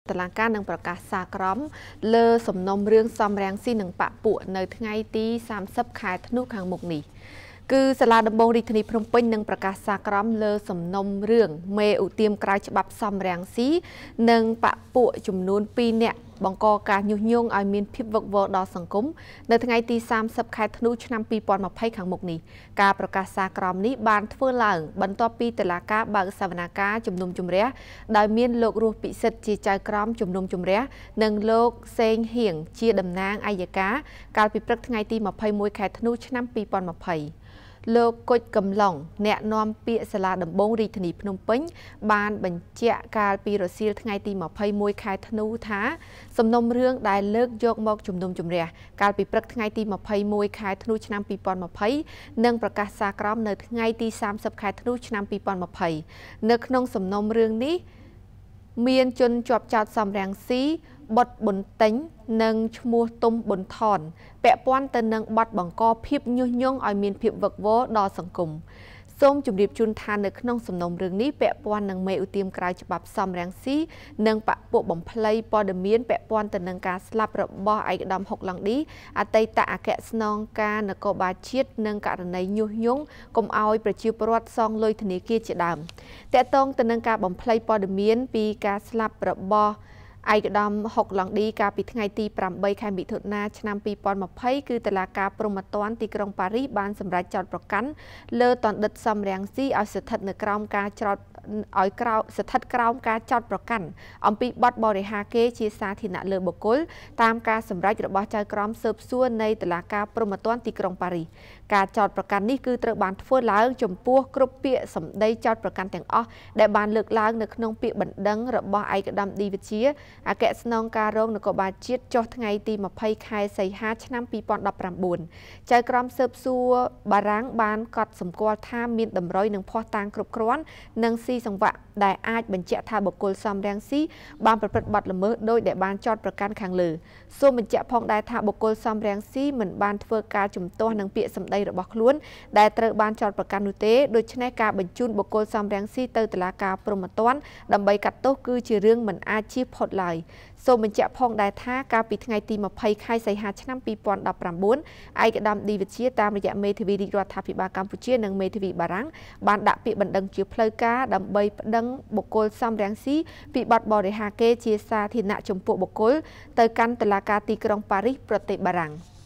តឡាការនឹងប្រកាសសារក្រមលើសំណុំរឿងសំរាំងស៊ីនឹងបពុនៅថ្ងៃទី30ខែធ្នូខាងមុខនេះគឺសាលាដំបងរាជធានីភ្នំពេញនឹងប្រកាសសារក្រមលើសំណុំរឿងមេឧទាមក្រៅច្បាប់សំរាំងស៊ីនិងបពុចំនួន2នាក់បង្កការញុះញង់ឲ្យមានភាពវឹកវរដល់សង្គមនៅថ្ងៃទី30ខែធ្នូឆ្នាំ2020ខាងមុខនេះការប្រកាសសារក្រមនេះបានធ្វើឡើងបន្ទាប់ពីតុលាការបើកសវនកម្មជំនុំជម្រះដោយមានលោករស់ពិសិដ្ឋជាចៅក្រមជំនុំជម្រះនិងលោកសេងហៀងជាតំណាងអัยការកាលពីព្រឹកថ្ងៃទី21ខែធ្នូឆ្នាំ2020លោកគុជកំឡុងអ្នកនាំពាក្យសាលាដំបងរាជធានីភ្នំពេញបានបញ្ជាក់កាលពីរសៀលថ្ងៃទី21ខែធ្នូថាសំណុំរឿងដែលលើកយកមកជំនុំជម្រះកាលពីព្រឹកថ្ងៃទី21ខែធ្នូឆ្នាំ2020និងប្រកាសសារក្រមនៅថ្ងៃទី30ខែធ្នូឆ្នាំ2020នៅក្នុងសំណុំរឿងនេះមានជនជាប់ចោទសំរាំងស៊ីបុតប៊ុនតេញនិងឈ្មោះទុំប៊ុនថនពាក់ព័ន្ធទៅនឹងបទបង្កភាពញុះញង់ឲ្យមានភាពវឹកវរដល់សង្គមសូមជម្រាបជូនថានៅក្នុងសំណុំរឿងនេះពាក់ព័ន្ធនឹងមេឧទាមក្រៅច្បាប់សំរាំងស៊ីនិងបពុបំភ្លៃព័ត៌មានពាក់ព័ន្ធទៅនឹងការស្លាប់របស់ឯកឧត្តមហុកឡង់ឌីអតីតអគ្គស្នងការនគរបាលជាតិនិងករណីញុះញង់កុំឲ្យប្រជាពលរដ្ឋសងលុយធនាគារជាដើមតកតងទៅនឹងការបំភ្លៃព័ត៌មានពីការស្លាប់របស់ឯកឧត្តមហុកឡង់ឌីកាលពីថ្ងៃទី8ខែមិថុនាឆ្នាំ2020គឺតុលាការព្រហ្មទណ្ឌទីក្រុងប៉ារីសបានសម្រេចចោទប្រកាន់លើតណ្ឌិតសំរាំងស៊ីឲ្យស្ថិតនៅក្រោមការចោទប្រកាន់អំពីបទបរិហាកេរ្តិ៍ជាសាធារណៈលើបុគ្គលតាមការសម្រេចរបស់ចៅក្រមស៊ើបសួរនៃតុលាការព្រហ្មទណ្ឌទីក្រុងប៉ារីសការចោទប្រកាន់នេះគឺត្រូវបានធ្វើឡើងចំពោះគ្រប់ពាក្យសម្ដីចោទប្រកាន់ទាំងអស់ដែលបានលើកឡើងនៅក្នុងពាក្យបណ្ដឹងរបស់ឯកឧត្តមឌីវិជាអគ្គស្នងការរងនគរបាលជាតិចុះថ្ងៃទី20ខែសីហាឆ្នាំ2019ចៅក្រមស៊ើបសួរបារាំងបានកត់សម្គាល់ថាមានតម្រុយនឹងភ័ស្តុតាងគ្រប់គ្រាន់និងស៊ីសង្វាក់ដែលអាចបញ្ជាក់ថាបុគ្គលសំរាំងស៊ីបានប្រព្រឹត្តបទល្មើសដោយដែលបានចោទប្រកាន់ខាងលើសូមបញ្ជាក់ផងដែរថាបុគ្គលសំរាំងស៊ីមិនបានធ្វើការជំទាស់នឹងពាក្យសម្ដីរបស់ខ្លួនដែលត្រូវបានចោទប្រកាន់នោះទេដូច្នេះការបញ្ជូនបុគ្គលសំរាំងស៊ីទៅតុលាការព្រហ្មទណ្ឌដើម្បីកាត់ទោសគឺជារឿងមិនអាចជៀសផុតឡើយសូមបញ្ជាក់ផងដែរថាកាលពីថ្ងៃទី20ខែសីហាឆ្នាំ2019ឯកឧត្តមឌីវិជាតាមរយៈមេធាវីរាជរដ្ឋាភិបាលកម្ពុជានិងមេធាវីបារាំងបានដាក់ពាក្យបណ្ដឹងជាផ្លូវការដើម្បីប្តឹងបុគ្គលសំរាំងស៊ីពីបទបរិហាកេរ្តិ៍ជាសាធារណៈចំពោះបុគ្គលទៅកាន់តុលាការទីក្រុងប៉ារីសប្រទេសបារាំង